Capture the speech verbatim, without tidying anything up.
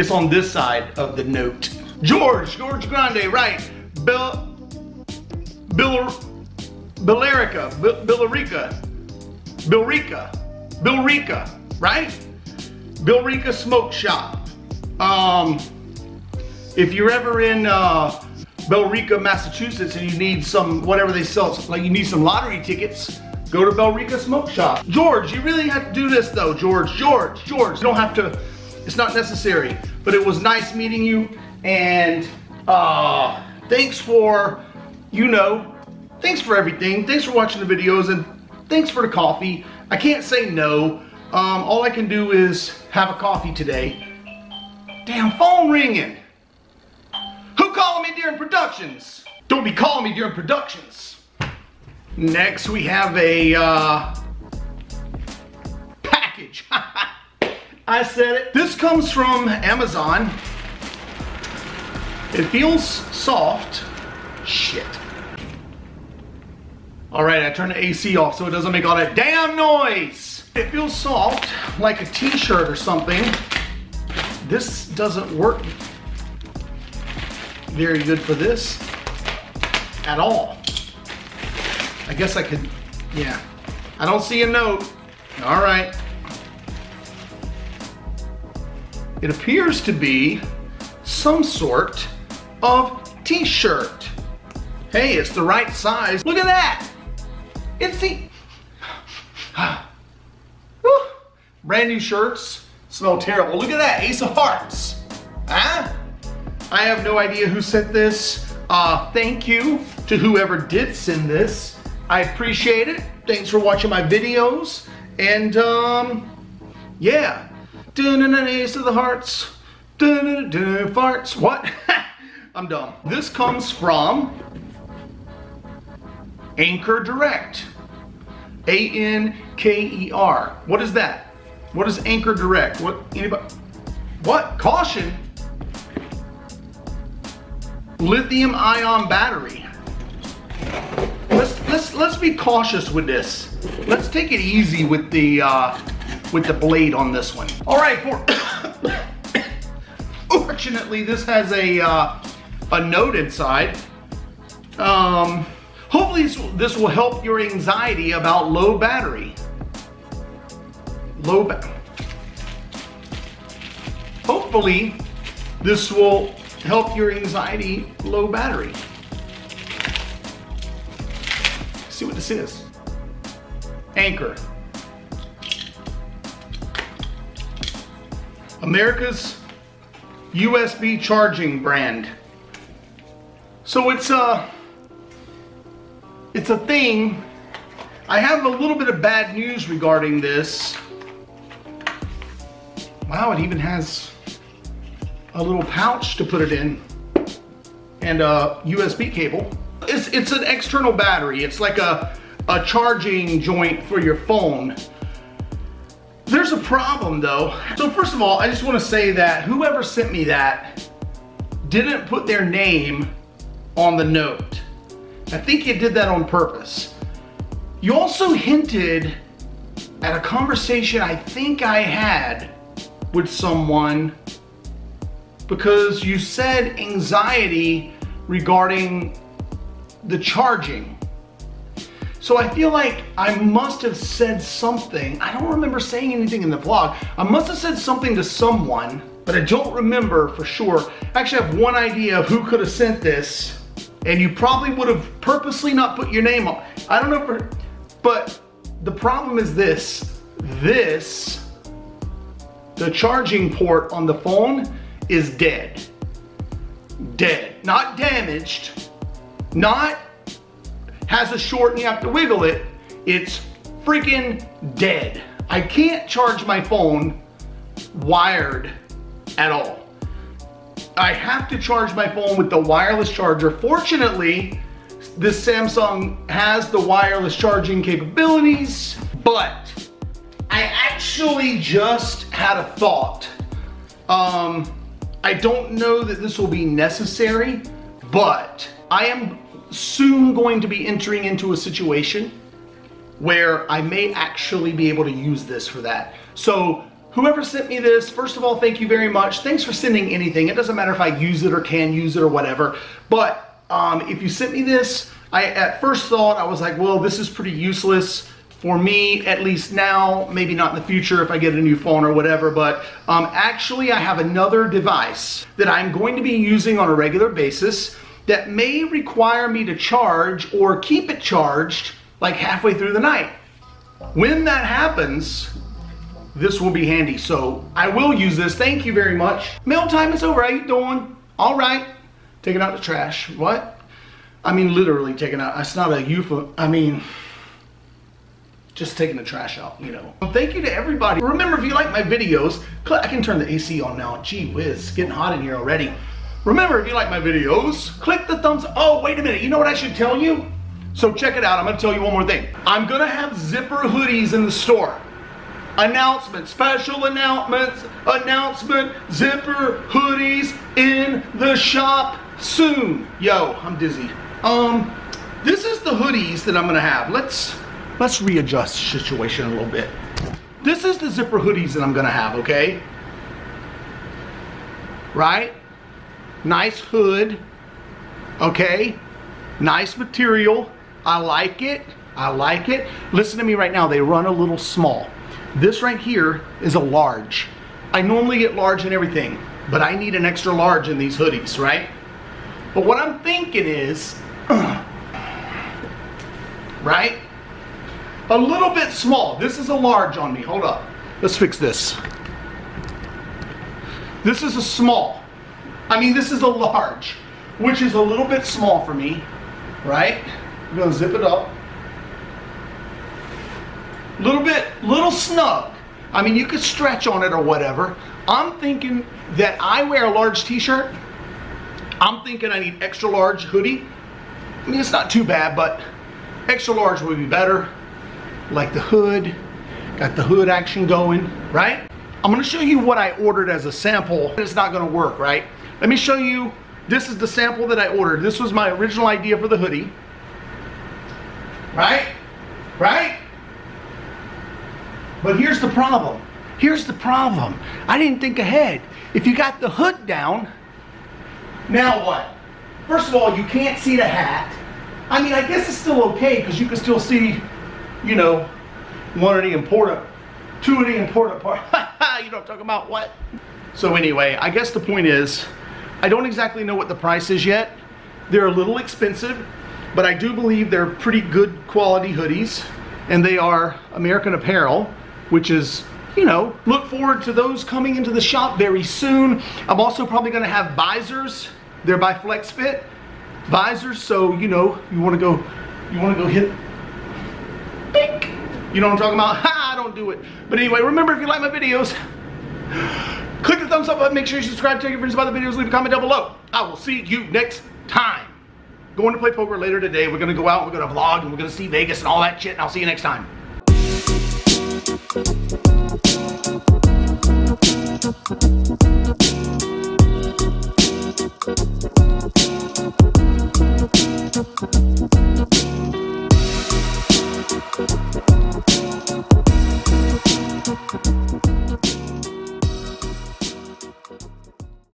It's on this side of the note. George, George Grande, right. Bill, Bill, Billerica, Bill, Billerica, Billrica, Billrica, right? Billrica Smoke Shop. Um, if you're ever in uh, Billerica, Massachusetts, and you need some, whatever they sell, like you need some lottery tickets, go to Billerica Smoke Shop. George, you really have to do this though, George. George, George, you don't have to, it's not necessary. But it was nice meeting you, and uh, thanks for, you know, thanks for everything. Thanks for watching the videos, and thanks for the coffee. I can't say no. Um, all I can do is have a coffee today. Damn phone ringing. Who calling me during productions? Don't be calling me during productions. Next we have a uh, package. I said it. This comes from Amazon. It feels soft. Shit. All right, I turned the A C off so it doesn't make all that damn noise. It feels soft, like a t-shirt or something. This doesn't work very good for this at all. I guess I could, yeah. I don't see a note. All right. It appears to be some sort of t-shirt. Hey, it's the right size. Look at that. It's the, brand new shirts. Smell terrible. Look at that, Ace of Hearts. Huh? I have no idea who sent this. Uh, thank you to whoever did send this. I appreciate it. Thanks for watching my videos. And um, yeah. Dun-dun-dun, Ace of the Hearts. Dun-dun-dun, farts. What? I'm dumb. This comes from Anker Direct. A N K E R. What is that? What is Anker Direct? What, anybody? What? Caution. Lithium ion battery. Let's let's let's be cautious with this. Let's take it easy with the uh, with the blade on this one. All right. For fortunately, this has a uh, a note inside. Um, hopefully, this, this will help your anxiety about low battery. Low ba- Hopefully, this will help your anxiety low battery. Let's see what this is. Anker. America's U S B charging brand. So it's a, it's a thing. I have a little bit of bad news regarding this. Wow, it even has a little pouch to put it in and a U S B cable. It's, it's an external battery. It's like a, a charging joint for your phone. There's a problem though. So first of all, I just want to say that whoever sent me that didn't put their name on the note. I think you did that on purpose. You also hinted at a conversation I think I had with someone because you said anxiety regarding the charging. So I feel like I must have said something. I don't remember saying anything in the vlog. I must have said something to someone, but I don't remember for sure. Actually, I have one idea of who could have sent this, and you probably would have purposely not put your name on. I don't know, for, but the problem is this. This, the charging port on the phone is dead. Dead. Not damaged. Not has a short and you have to wiggle it. It's freaking dead. I can't charge my phone wired at all. I have to charge my phone with the wireless charger. Fortunately, this Samsung has the wireless charging capabilities, but I actually just had a thought. Um, I don't know that this will be necessary, but I am soon going to be entering into a situation where I may actually be able to use this for that. So whoever sent me this, first of all, thank you very much. Thanks for sending anything. It doesn't matter if I use it or can use it or whatever. But um, if you sent me this, I at first thought, I was like, well, this is pretty useless for me, at least now, maybe not in the future if I get a new phone or whatever. But um, actually, I have another device that I'm going to be using on a regular basis that may require me to charge or keep it charged like halfway through the night. When that happens, this will be handy. So I will use this. Thank you very much. Mail time is over. How you doing? All right. Taking out the trash. What? I mean, literally taking out. It's not a euphemism. I mean, just taking the trash out, you know. Thank you to everybody. Remember, if you like my videos, I can turn the A C on now. Gee whiz, it's getting hot in here already. Remember, if you like my videos, click the thumbs up. Oh, wait a minute. You know what I should tell you? So check it out. I'm going to tell you one more thing. I'm going to have zipper hoodies in the store. Announcement, special announcements, announcement, zipper hoodies in the shop soon. Yo, I'm dizzy. Um, this is the hoodies that I'm going to have. Let's, let's readjust the situation a little bit. This is the zipper hoodies that I'm going to have, okay? Right? Nice hood, okay? Nice material. I like it. I like it. Listen to me right now. They run a little small. This right here is a large. I normally get large in everything, but I need an extra large in these hoodies, right? But what I'm thinking is, right? A little bit small. This is a large on me. Hold up. Let's fix this. This is a small. I mean, this is a large, which is a little bit small for me, right? I'm gonna zip it up. Little bit, little snug. I mean, you could stretch on it or whatever. I'm thinking that I wear a large t-shirt. I'm thinking I need extra large hoodie. I mean, it's not too bad, but extra large would be better. Like the hood, got the hood action going, right? I'm gonna show you what I ordered as a sample. It's not gonna work, right? Let me show you, this is the sample that I ordered. This was my original idea for the hoodie. Right? Right? But here's the problem. Here's the problem. I didn't think ahead. If you got the hood down, now what? First of all, you can't see the hat. I mean, I guess it's still okay because you can still see, you know, one of the important, two of the important parts. You know what I'm talking about? What? So anyway, I guess the point is, I don't exactly know what the price is yet. They're a little expensive, but I do believe they're pretty good quality hoodies, and they are American Apparel, which is, you know, look forward to those coming into the shop very soon. I'm also probably gonna have visors. They're by FlexFit visors, so you know, you wanna go, you wanna go hit, bink. You know what I'm talking about? Ha, don't do it. But anyway, remember, if you like my videos, click the thumbs up button, make sure you subscribe, tell your friends about the videos, leave a comment down below. I will see you next time. Going to play poker later today. We're gonna go out, we're gonna vlog, and we're gonna see Vegas and all that shit, and I'll see you next time.